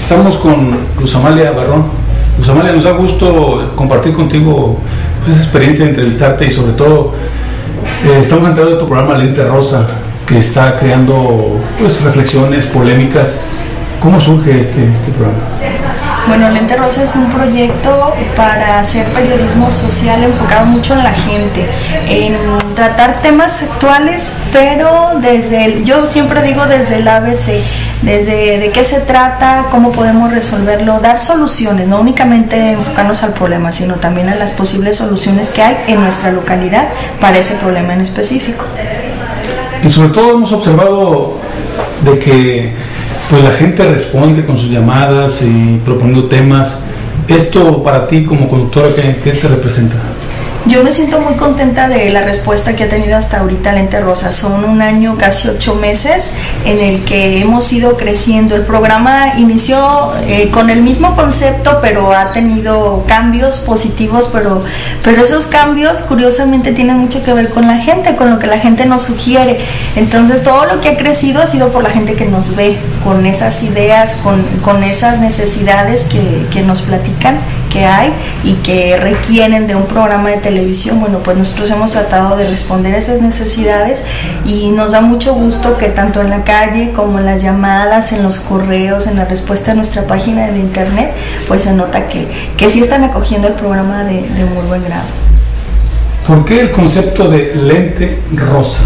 Estamos con Luz Amalia Barrón. Luz Amalia, nos da gusto compartir contigo esa experiencia de entrevistarte y sobre todo estamos entrando en tu programa Lente Rosa, que está creando pues reflexiones, polémicas. ¿Cómo surge este programa? Bueno, Lente Rosa es un proyecto para hacer periodismo social enfocado mucho en la gente, en tratar temas actuales, pero yo siempre digo desde el ABC, desde de qué se trata, cómo podemos resolverlo, dar soluciones, no únicamente enfocarnos al problema, sino también a las posibles soluciones que hay en nuestra localidad para ese problema en específico. Y sobre todo hemos observado de que pues la gente responde con sus llamadas y proponiendo temas. Esto para ti como conductora, ¿qué te representa? Yo me siento muy contenta de la respuesta que ha tenido hasta ahorita Lente Rosa. Son un año, casi 8 meses, en el que hemos ido creciendo. El programa inició con el mismo concepto, pero ha tenido cambios positivos, pero esos cambios curiosamente tienen mucho que ver con la gente, con lo que la gente nos sugiere. Entonces todo lo que ha crecido ha sido por la gente que nos ve, con esas ideas, con esas necesidades que nos platican que hay y que requieren de un programa de televisión. Bueno, pues nosotros hemos tratado de responder a esas necesidades y nos da mucho gusto que tanto en la calle como en las llamadas, en los correos, en la respuesta a nuestra página de internet, pues se nota que sí están acogiendo el programa de muy buen grado. ¿Por qué el concepto de Lente Rosa?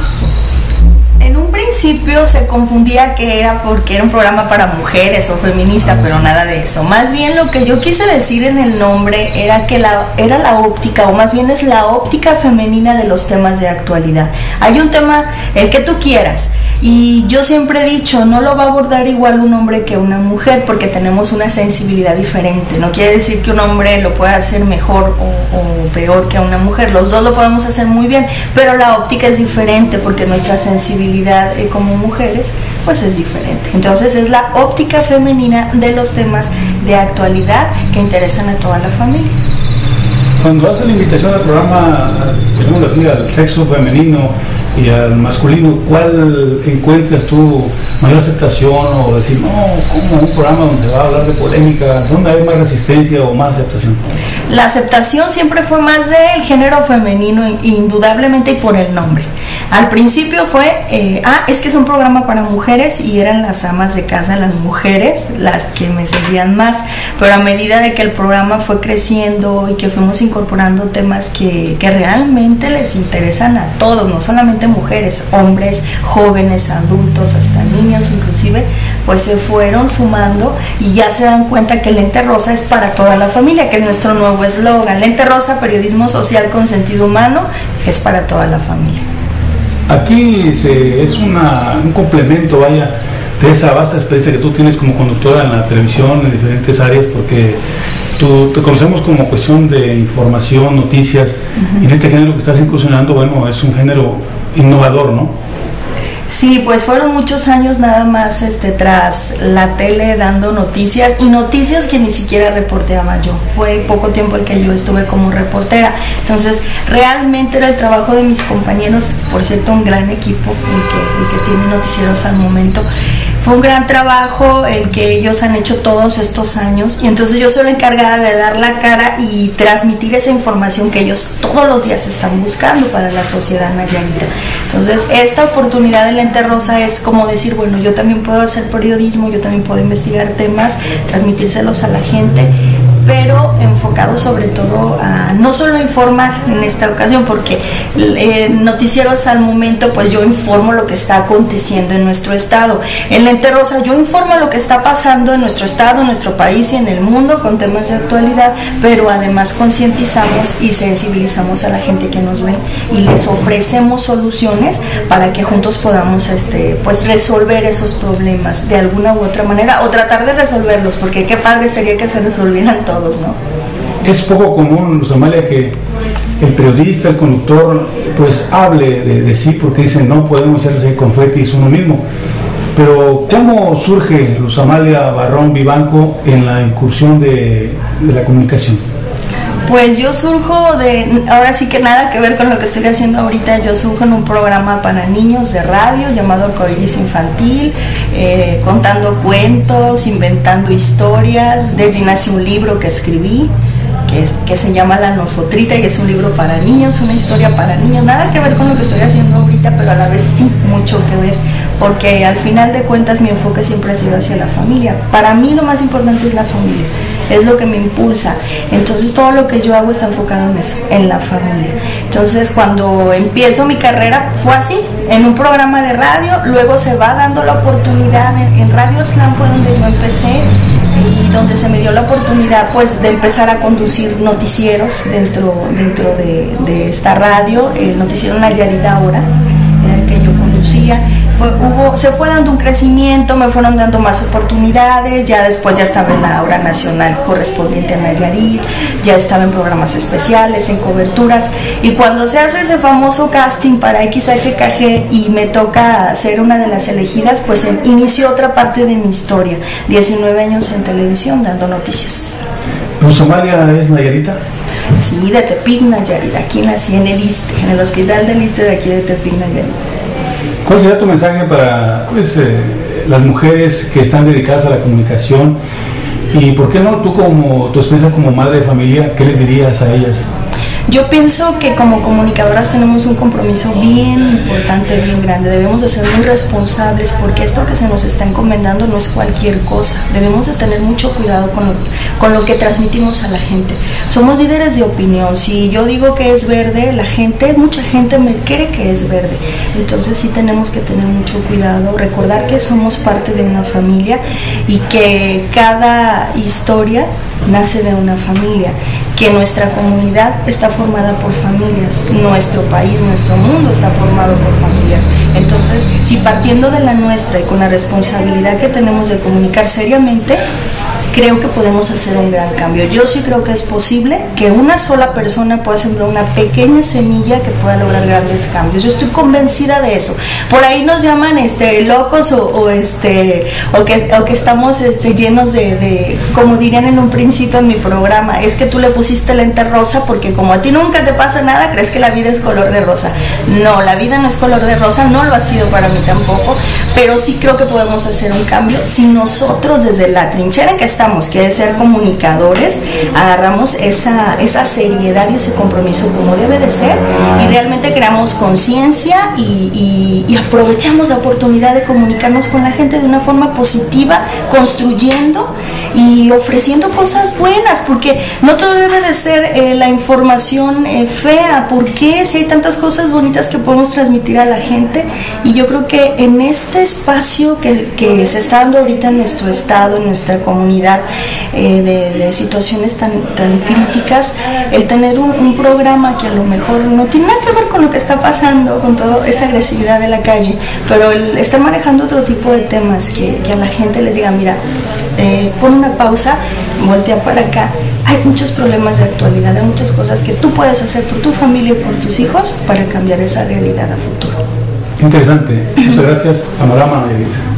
En un principio se confundía que era porque era un programa para mujeres o feminista, pero nada de eso. Más bien lo que yo quise decir en el nombre era que era la óptica, o más bien es la óptica femenina de los temas de actualidad. Hay un tema, el que tú quieras, y yo siempre he dicho, no lo va a abordar igual un hombre que una mujer, porque tenemos una sensibilidad diferente. No quiere decir que un hombre lo pueda hacer mejor o peor que a una mujer, los dos lo podemos hacer muy bien, pero la óptica es diferente porque nuestra sensibilidad como mujeres pues es diferente. Entonces es la óptica femenina de los temas de actualidad que interesan a toda la familia. Cuando haces la invitación al programa, tenemos así, al sexo femenino y al masculino, ¿cuál encuentras tú mayor aceptación o decir, no, como un programa donde se va a hablar de polémica, donde hay más resistencia o más aceptación? La aceptación siempre fue más del género femenino, indudablemente, y por el nombre. Al principio fue, es que es un programa para mujeres y eran las amas de casa, las mujeres, las que me seguían más, pero a medida de que el programa fue creciendo y que fuimos incorporando temas que realmente les interesan a todos, no solamente mujeres, hombres, jóvenes, adultos, hasta niños inclusive, pues se fueron sumando y ya se dan cuenta que Lente Rosa es para toda la familia, que es nuestro nuevo eslogan. Lente Rosa, periodismo social con sentido humano, es para toda la familia. Aquí es un complemento, vaya, de esa vasta experiencia que tú tienes como conductora en la televisión, en diferentes áreas, porque te conocemos como cuestión de información, noticias, y en este género que estás incursionando, bueno, es un género innovador, ¿no? Sí, pues fueron muchos años nada más tras la tele dando noticias, y noticias que ni siquiera reporteaba yo. Fue poco tiempo el que yo estuve como reportera. Entonces, realmente era el trabajo de mis compañeros, por cierto, un gran equipo, el que tiene noticieros al momento. Fue un gran trabajo el que ellos han hecho todos estos años, y entonces yo soy la encargada de dar la cara y transmitir esa información que ellos todos los días están buscando para la sociedad nayarita. Entonces esta oportunidad de Lente Rosa es como decir, bueno, yo también puedo hacer periodismo, yo también puedo investigar temas, transmitírselos a la gente, pero enfocado sobre todo a no solo informar en esta ocasión, porque noticieros al momento, pues yo informo lo que está aconteciendo en nuestro estado. En Lente Rosa yo informo lo que está pasando en nuestro estado, en nuestro país y en el mundo con temas de actualidad, pero además concientizamos y sensibilizamos a la gente que nos ve y les ofrecemos soluciones para que juntos podamos pues resolver esos problemas de alguna u otra manera, o tratar de resolverlos, porque qué padre sería que se resolvieran todos, ¿no? Es poco común, Luz Amalia, que el periodista, el conductor, pues hable de sí, porque dicen, no podemos hacerse confetis uno mismo. Pero ¿cómo surge Luz Amalia Barrón Vivanco en la incursión de la comunicación? Pues yo surjo ahora sí que nada que ver con lo que estoy haciendo ahorita, yo surjo en un programa para niños de radio llamado Arcoiris Infantil, contando cuentos, inventando historias. De allí nació un libro que escribí, que se llama La Nosotrita, y es un libro para niños, una historia para niños, nada que ver con lo que estoy haciendo ahorita, pero a la vez sí, mucho que ver, porque al final de cuentas mi enfoque siempre ha sido hacia la familia. Para mí lo más importante es la familia, es lo que me impulsa, entonces todo lo que yo hago está enfocado en eso, en la familia. Entonces cuando empiezo mi carrera fue así, en un programa de radio, luego se va dando la oportunidad, en Radio Slam fue donde yo empecé, y donde se me dio la oportunidad pues de empezar a conducir noticieros dentro de esta radio. El noticiero Nayarit Ahora era el que yo conducía. Se fue dando un crecimiento, me fueron dando más oportunidades, ya después ya estaba en la hora nacional correspondiente a Nayarit, ya estaba en programas especiales, en coberturas, y cuando se hace ese famoso casting para XHKG y me toca ser una de las elegidas, pues inició otra parte de mi historia, 19 años en televisión dando noticias. ¿Luz Amalia es nayarita? Sí, de Tepic, Nayarit, aquí nací en el ISSSTE, en el hospital del ISSSTE de aquí de Tepic, Nayarit. ¿Cuál sería tu mensaje para las mujeres que están dedicadas a la comunicación? Y por qué no tú, como tu experiencia como madre de familia, qué les dirías a ellas? Yo pienso que como comunicadoras tenemos un compromiso bien importante, bien grande. Debemos de ser muy responsables, porque esto que se nos está encomendando no es cualquier cosa. Debemos de tener mucho cuidado con lo que transmitimos a la gente. Somos líderes de opinión. Si yo digo que es verde, mucha gente me cree que es verde. Entonces sí tenemos que tener mucho cuidado, recordar que somos parte de una familia y que cada historia nace de una familia, que nuestra comunidad está formada por familias, nuestro país, nuestro mundo está formado por familias. Entonces, si partiendo de la nuestra y con la responsabilidad que tenemos de comunicar seriamente, creo que podemos hacer un gran cambio. Yo sí creo que es posible que una sola persona pueda sembrar una pequeña semilla que pueda lograr grandes cambios. Yo estoy convencida de eso. Por ahí nos llaman locos o que estamos llenos de, como dirían en un principio en mi programa, es que tú le pusiste lente rosa porque como a ti nunca te pasa nada, crees que la vida es color de rosa. No, la vida no es color de rosa, no lo ha sido para mí tampoco, pero sí creo que podemos hacer un cambio si nosotros desde la trinchera en que estamos, que es ser comunicadores, agarramos esa seriedad y ese compromiso como debe de ser, y realmente creamos conciencia y aprovechamos la oportunidad de comunicarnos con la gente de una forma positiva, construyendo y ofreciendo cosas buenas, porque no todo debe de ser la información fea, porque si hay tantas cosas bonitas que podemos transmitir a la gente. Y yo creo que en este espacio que se está dando ahorita en nuestro estado, en nuestra comunidad, de situaciones tan críticas, el tener un programa que a lo mejor no tiene nada que ver con lo que está pasando, con toda esa agresividad de la calle, pero el estar manejando otro tipo de temas que a la gente les diga, mira, pon una pausa, voltea para acá. Hay muchos problemas de actualidad, hay muchas cosas que tú puedes hacer por tu familia y por tus hijos para cambiar esa realidad a futuro. Interesante. Muchas gracias, Panorama Nayarit.